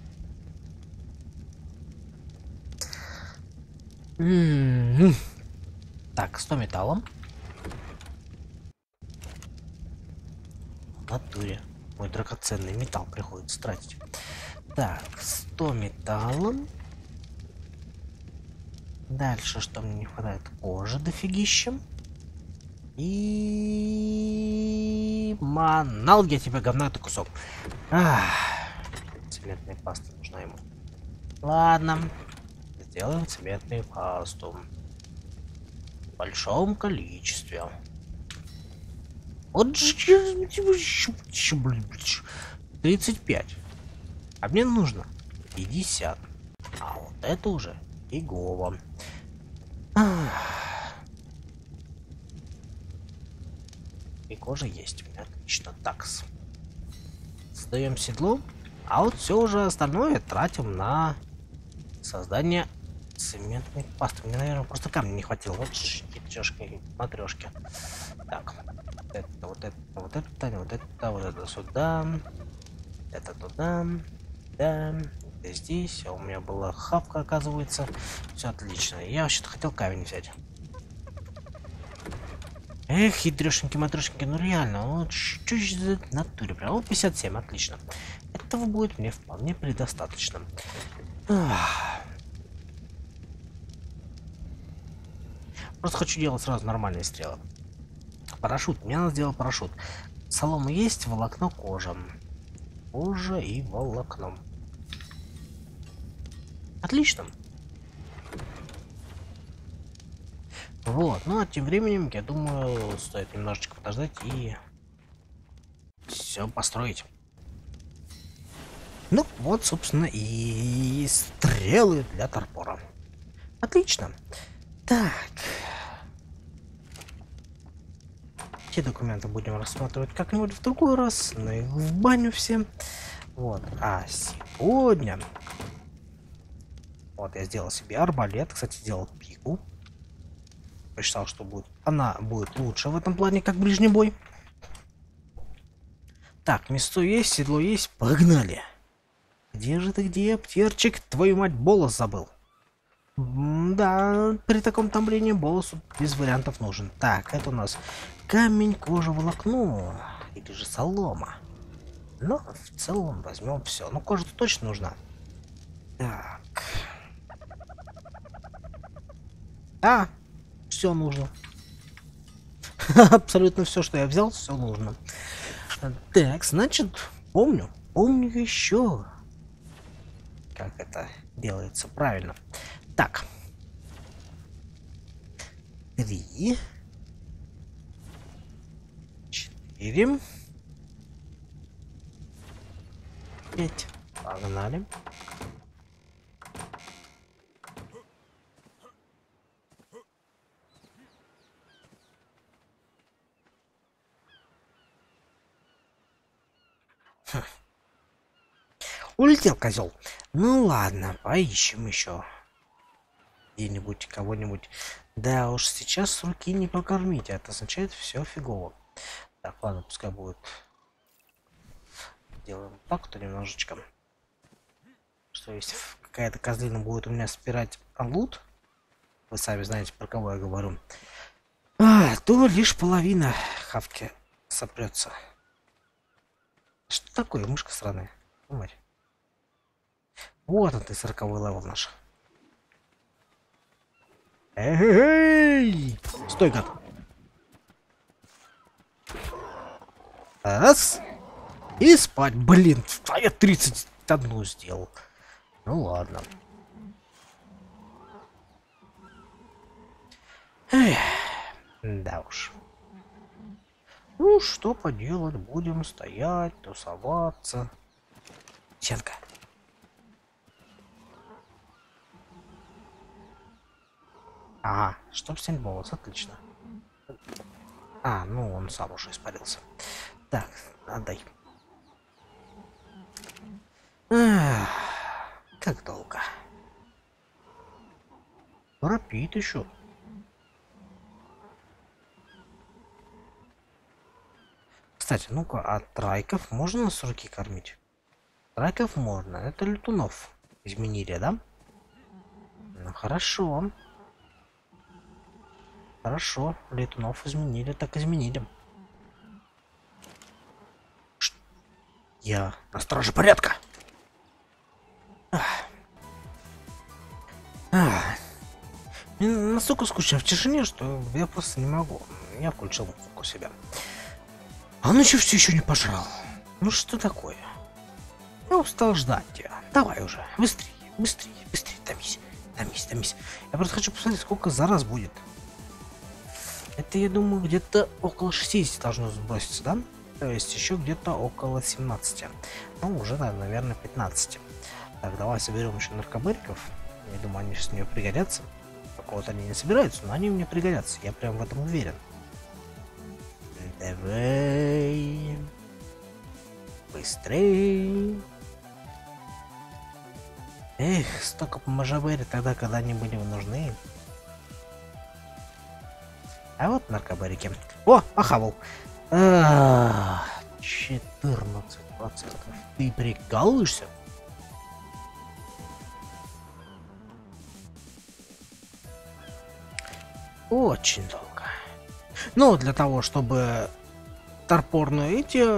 Speaker 1: Так, 100 металлом. В натуре. Мой драгоценный металл приходится тратить. Так, 100 металлом. Дальше, что мне не хватает? Кожи дофигища. И манал я тебе, говно, это кусок. Цементная паста нужна ему. Ладно. Сделаем цементную пасту. В большом количестве. Вот 35. А мне нужно 50. А вот это уже фигово. И кожа есть у меня. Отлично. Такс. Создаем седло. А вот все уже остальное тратим на создание цементной пасты. Мне, наверное, просто камня не хватило. Вот чашки, матрешки. Так. Вот это сюда. Это туда. Да. Это здесь. А у меня была хапка, оказывается. Все отлично. Я вообще-то хотел камень взять. Эх, хитрёшеньки-матрешеньки, ну реально, вот чуть-чуть в натуре, прям, вот 57, отлично. Этого будет мне вполне предостаточно. Просто хочу делать сразу нормальные стрелы. Парашют, мне надо сделать парашют. Солома есть, волокно, кожа. Кожа и волокно. Отлично. Вот, ну а тем временем, я думаю, стоит немножечко подождать и все построить. Ну, вот, собственно, и стрелы для торпора. Отлично. Так. Эти документы будем рассматривать как-нибудь в другой раз. Ну и в баню все. Вот. А сегодня... Вот, я сделал себе арбалет. Кстати, сделал пику. Посчитал, что будет... Она будет лучше в этом плане, как ближний бой. Так, место есть, седло есть. Погнали. Где же ты, где, птерчик? Твою мать, болос забыл. Да, при таком томлении болос без вариантов нужен. Так, это у нас камень, кожа, волокно. Или же солома. Но в целом возьмем все. Ну, кожа-то точно нужна. Так. А, все нужно. Абсолютно все, что я взял, все нужно. Так, значит, помню еще, как это делается правильно. Так. 3, 4, 5. Погнали. Улетел козел. Ну ладно, поищем еще где-нибудь кого-нибудь. Да уж, сейчас с руки не покормить, а это означает все фигово. Так, ладно, пускай будет. Делаем так-то немножечко. Что если какая-то козлина будет у меня спирать лут, вы сами знаете, про кого я говорю, то лишь половина хавки сопрется. Что такое, мышка сраная? Мать. Вот он ты, 40-й левел наш. Эй! Стой, гад. Раз. И спать. Блин, а я 31 сделал. Ну ладно. Эх, да уж. Ну, что поделать, будем стоять, тусоваться. Сенка. Ага, чтоб снять волос, отлично. А, ну он сам уже испарился. Так, отдай. Ах, как долго. Пропит еще. Кстати, ну-ка, а трайков можно с руки кормить? Трайков можно, это летунов изменили, да? Ну хорошо. Хорошо, летунов изменили, так изменили. Я на страже порядка. Настолько скучно в тишине, что я просто не могу. Я включил музыку себя. А он еще все еще не пожрал. Ну что такое? Я устал ждать тебя. Давай уже, быстрее, быстрее, быстрее, томись, томись, томись. Я просто хочу посмотреть, сколько за раз будет. Это, я думаю, где-то около 60 должно сброситься, да? То есть еще где-то около 17. Ну, уже, наверное, 15. Так, давай соберем еще наркобариков. Я думаю, они сейчас мне пригодятся. Такого-то они не собираются, но они мне пригодятся. Я прям в этом уверен. Давай. Быстрее. Эх, столько поможабери тогда, когда они были нужны. А вот наркобарики. О, ахавал. 14%. Ты прикалываешься? Очень долго. Ну, для того, чтобы торпорную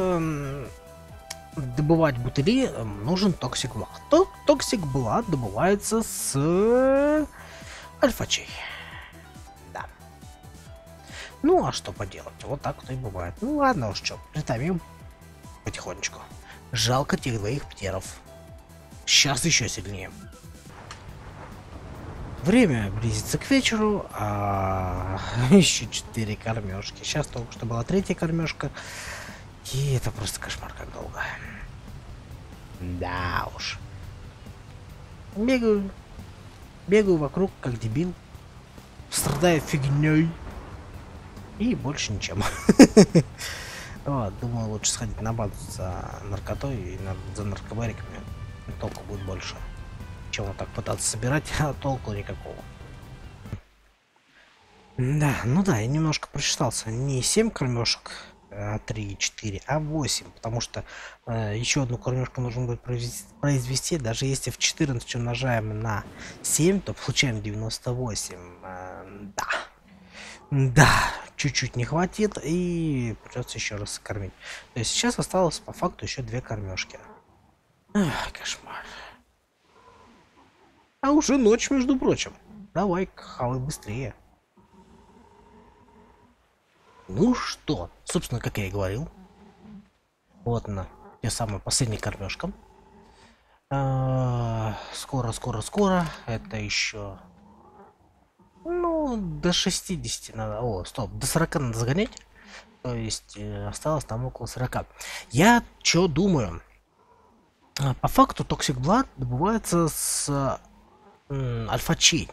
Speaker 1: добывать бутыли, нужен токсик блад. Токсик блад добывается с альфачей. Да. Ну, а что поделать? Вот так вот и бывает. Ну, ладно уж, что, притомим потихонечку. Жалко тех двоих птеров. Сейчас еще сильнее. Время близится к вечеру, а еще 4 кормежки. Сейчас только что была третья кормежка. И это просто кошмар, как долго. Да уж. Бегаю. Бегаю вокруг, как дебил. Страдаю фигней. И больше ничем. Вот, думаю, лучше сходить на базу за наркотой и за наркобариками. Толку будет больше. Чем вот так пытаться собирать, а толку никакого. Да, ну да, я немножко прочитался. Не 7 кормежек, 3, 4, а 8. Потому что еще одну кормежку нужно будет произвести. Даже если в 14 умножаем на 7, то получаем 98. Да. Да, чуть-чуть не хватит, и придется еще раз кормить. То есть сейчас осталось по факту еще 2 кормежки. Ах, кошмар. А уже ночь, между прочим. Давай, хавай быстрее. Ну что, собственно, как я и говорил. Вот она, те самые последняя кормежка. Скоро. Это еще... Ну, до 60 надо. О, стоп, до 40 надо загонять. То есть осталось там около 40. Я что думаю? По факту Toxic Blood добывается с альфа-чей.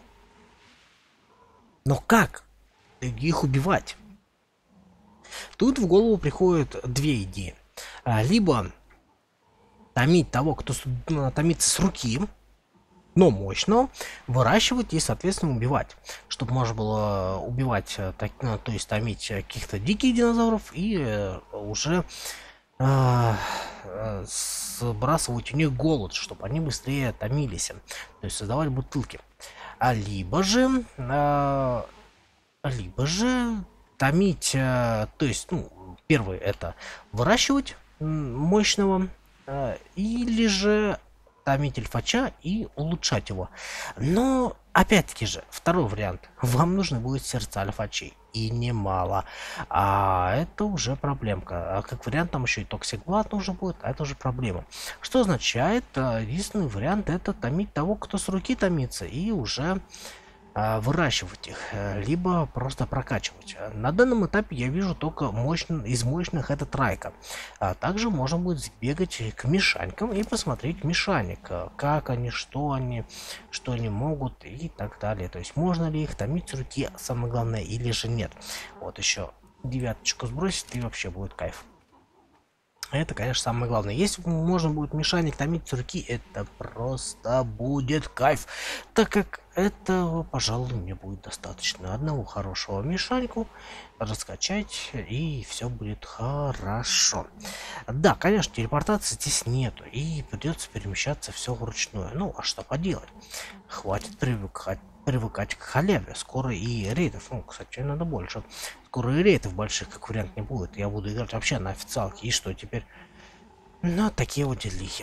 Speaker 1: Но как их убивать? Тут в голову приходят две идеи. Либо томить того, кто томится с руки, но мощно, выращивать и, соответственно, убивать. Чтобы можно было убивать, то есть томить каких-то диких динозавров и уже сбрасывать у них голод, чтобы они быстрее томились. То есть создавать бутылки. Либо же томить, то есть, ну, первый это выращивать мощного, или же томить альфача и улучшать его. Но, опять-таки же, второй вариант. Вам нужно будет сердца альфачей. И немало. А это уже проблемка. А как вариант, там еще и Toxic Blood нужно будет, а это уже проблема. Что означает, единственный вариант это томить того, кто с руки томится, и уже выращивать их, либо просто прокачивать. На данном этапе я вижу только из мощных это трайка. Также можно будет сбегать к мешанькам и посмотреть мешаник, как они, что они могут и так далее. То есть можно ли их томить с руки, самое главное, или же нет. Вот еще 9 сбросить, и вообще будет кайф. Это, конечно, самое главное. Если можно будет мешаник томить с руки, это просто будет кайф. Так как этого, пожалуй, мне будет достаточно. Одного хорошего мешаньку раскачать, и все будет хорошо. Да, конечно, телепортации здесь нету, и придется перемещаться все вручную. Ну, а что поделать? Хватит привыкать к халяве. Скоро и рейдов, ну, кстати, надо больше. Скоро и рейдов больших, как вариант, не будет. Я буду играть вообще на официалке. И что теперь? Ну, такие вот делихи.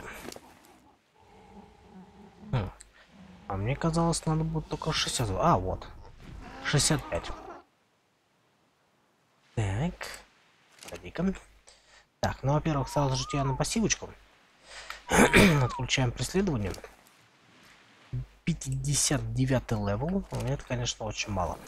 Speaker 1: А мне казалось, надо будет только 60. А, вот. 65. Так. Погоди-ка. Так, ну, во-первых, сразу же тебя на пассивочку. Отключаем преследование. 59 левел. Это, конечно, очень мало.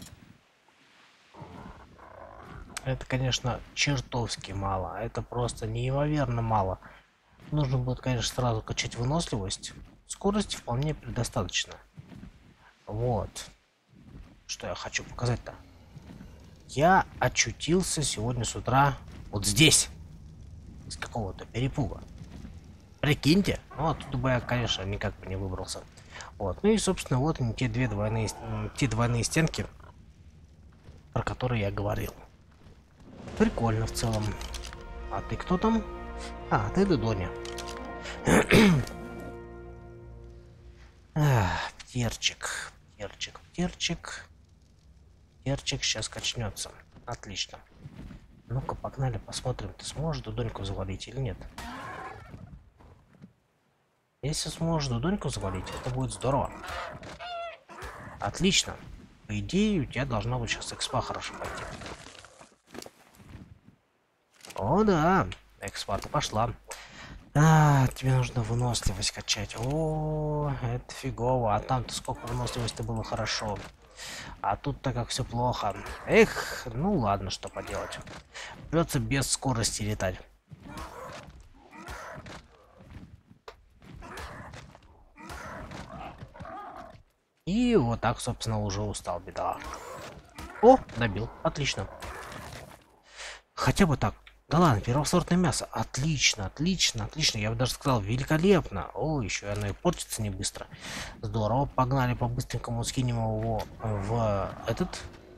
Speaker 1: Это, конечно, чертовски мало. Это просто неимоверно мало. Нужно будет, конечно, сразу качать выносливость. Скорости вполне предостаточно. Вот. Что я хочу показать-то? Я очутился сегодня с утра вот здесь. Из какого-то перепуга. Прикиньте. Ну, оттуда бы я, конечно, никак бы не выбрался. Вот. Ну и, собственно, вот они, те двойные стенки, про которые я говорил. Прикольно в целом. А ты кто там? А, ты Дудоня. Птерчик. Птерчик сейчас качнется. Отлично. Ну-ка, погнали, посмотрим, ты сможешь Дудоньку завалить или нет. Если сможешь Дудоньку завалить, это будет здорово. Отлично. По идее, у тебя должна быть сейчас экспа хорошо пойти. О, да. Экспа-то пошла. Тебе нужно выносливость качать. О, это фигово. А там-то сколько выносливости было хорошо. А тут-то как все плохо. Эх, ну ладно, что поделать. Придется без скорости летать. И вот так, собственно, уже устал, беда. О, добил. Отлично. Хотя бы так. Да ладно, первосортное мясо. Отлично, отлично, отлично. Я бы даже сказал, великолепно. О, еще оно и портится не быстро. Здорово. Погнали по-быстренькому, скинем его в этот.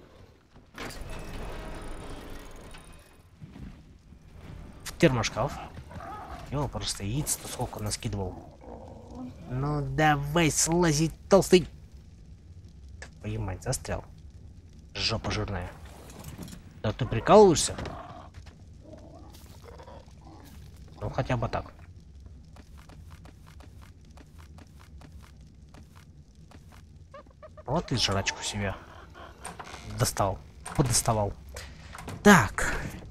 Speaker 1: В термошкаф. Его просто яиц-то сколько наскидывал. Ну давай, слазить, толстый. Твою мать, застрял. Жопа жирная. Да ты прикалываешься? Ну хотя бы так. Вот и жрачку себе достал, подоставал. Так.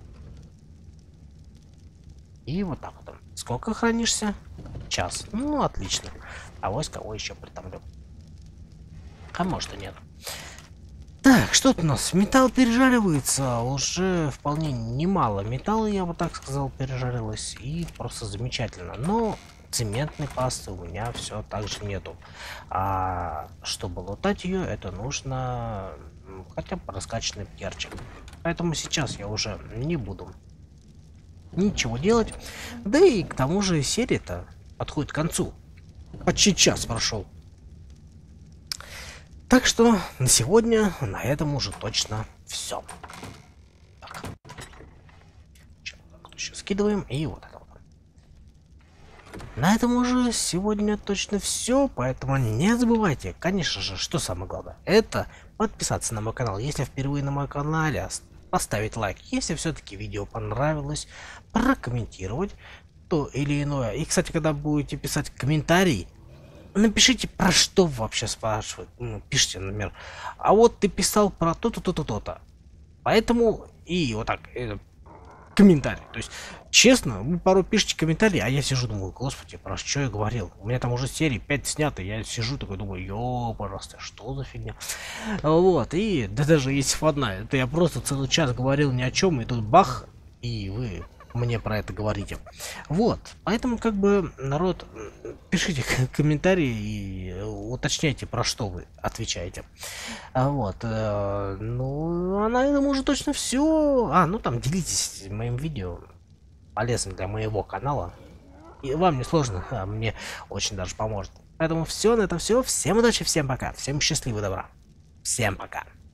Speaker 1: И вот так вот. Сколько хранишься? Час. Ну, отлично. А вось кого еще притомлю. А может и нет. Так, что тут у нас? Металл пережаривается. Уже вполне немало металла, я бы так сказал, пережарилось. И просто замечательно. Но цементной пасты у меня все так же нету. А чтобы лутать ее, это нужно хотя бы раскачанный перчик. Поэтому сейчас я уже не буду ничего делать. Да и к тому же серия-то подходит к концу. Почти час прошел. Так что на сегодня на этом уже точно все. Так. Еще скидываем и вот это вот. На этом уже сегодня точно все, поэтому не забывайте, конечно же, что самое главное, это подписаться на мой канал, если впервые на моем канале, поставить лайк, если все-таки видео понравилось, прокомментировать то или иное. И, кстати, когда будете писать комментарий, напишите, про что вообще спрашивают. Ну, пишите, например, а вот ты писал про то-то, то-то, то-то. Поэтому и вот так, комментарий. То есть, честно, вы порой пишете комментарии, а я сижу, думаю, господи, про что я говорил? У меня там уже серии 5 снято, я сижу такой, думаю, ёпарасты, что за фигня? Вот, и да даже если одна, это я просто целый час говорил ни о чем, и тут бах, и вы мне про это говорите. Вот, поэтому как бы, народ, пишите комментарии и уточняйте, про что вы отвечаете. Вот, ну, а на этом уже точно все. Ну там делитесь моим видео, полезным для моего канала. И вам не сложно, а мне очень даже поможет. Поэтому все, на этом все. Всем удачи, всем пока, всем счастливого добра. Всем пока.